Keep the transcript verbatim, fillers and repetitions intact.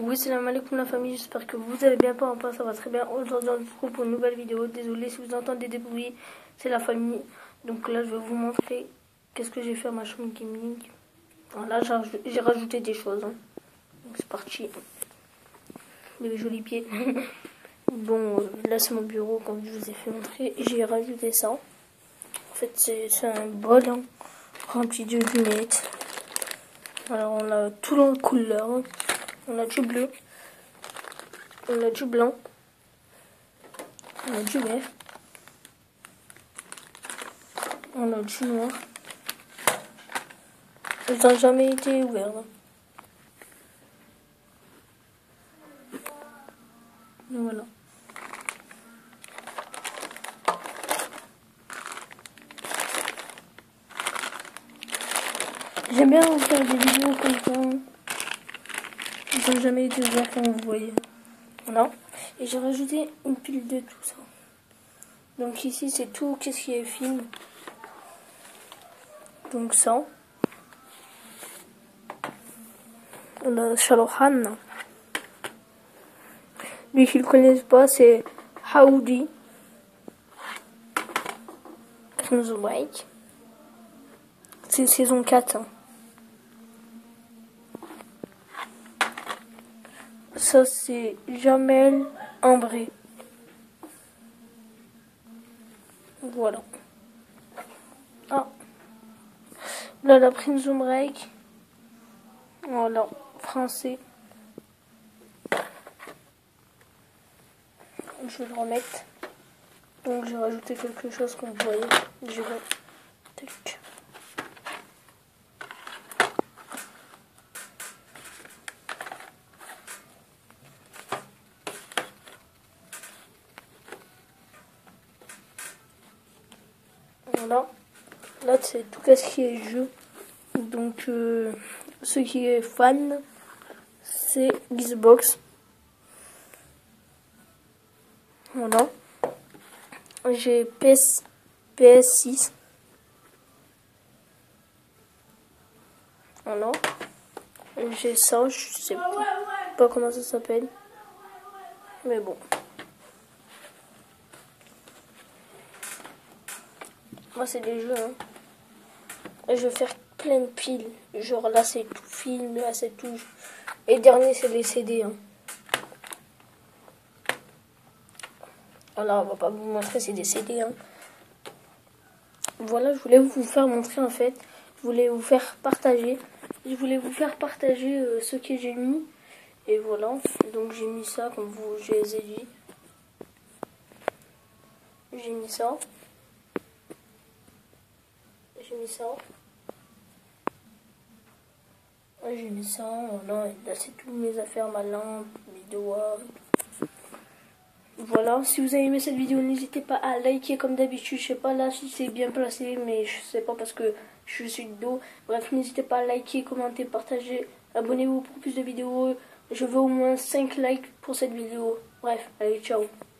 Oui, salam alaikum la famille, j'espère que vous allez bien, pas ça va très bien. Aujourd'hui on se retrouve pour une nouvelle vidéo. Désolé si vous entendez des bruits, c'est la famille. Donc là je vais vous montrer qu'est-ce que j'ai fait à ma chambre gaming. Voilà, j'ai rajouté des choses. Hein. Donc c'est parti. Les jolis pieds. Bon, là c'est mon bureau comme je vous ai fait montrer. J'ai rajouté ça. En fait c'est un bol hein, rempli de lunettes. Alors on a tout en couleur. Hein. On a du bleu. On a du blanc, on a du vert, on a du noir. Ils n'ont jamais été ouverts. Hein. Voilà. J'aime bien vous faire des vidéos comme ça. Ils n'ont jamais été ouverts comme vous voyez. Voilà. Et j'ai rajouté une pile de tout ça. Donc ici c'est tout qu'est-ce qui est film. Donc ça. On a Shalohan. Lui qui ne le connaissent pas c'est Haoudi. Crimson Break. C'est saison quatre. Hein. Ça c'est Jamel Ambré. Voilà. Ah. Là la Crimson Break. Voilà. Français. Je vais le remettre. Donc j'ai rajouté quelque chose comme vous voyez. Je vais. Tac. Voilà. Là c'est tout ce qui est jeu. Donc euh, ce qui est fan, c'est Xbox. Voilà. J'ai P S, P S six. Voilà. J'ai ça, je sais pas comment ça s'appelle. Mais bon. Moi c'est des jeux. Hein. Et je vais faire plein de piles. Genre là c'est tout film, là c'est tout. Et dernier c'est les C D. Hein. Voilà, on va pas vous montrer, c'est des C D. Hein. Voilà, je voulais vous faire montrer en fait. Je voulais vous faire partager. Je voulais vous faire partager euh, ce que j'ai mis. Et voilà, donc j'ai mis ça comme vous, je les ai dit. J'ai mis ça. J'ai mis ça. J'ai mis ça, voilà, là c'est toutes mes affaires, ma lampe, mes doigts. Voilà, si vous avez aimé cette vidéo, n'hésitez pas à liker comme d'habitude. Je sais pas là si c'est bien placé, mais je sais pas parce que je suis de dos. Bref, n'hésitez pas à liker, commenter, partager. Abonnez-vous pour plus de vidéos. Je veux au moins cinq likes pour cette vidéo. Bref, allez, ciao.